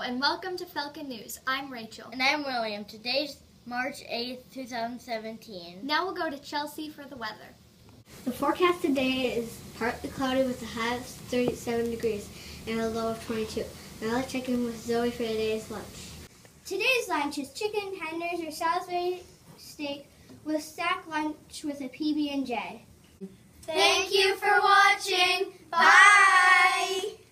and welcome to Falcon News. I'm Rachel. And I'm William. Today's March 8th, 2017. Now we'll go to Chelsea for the weather. The forecast today is partly cloudy with a high of 37 degrees and a low of 22. Now let's check in with Zoe for today's lunch. Today's lunch is chicken tenders or Salisbury steak with stack lunch with a PB&J. Thank you for watching. Bye!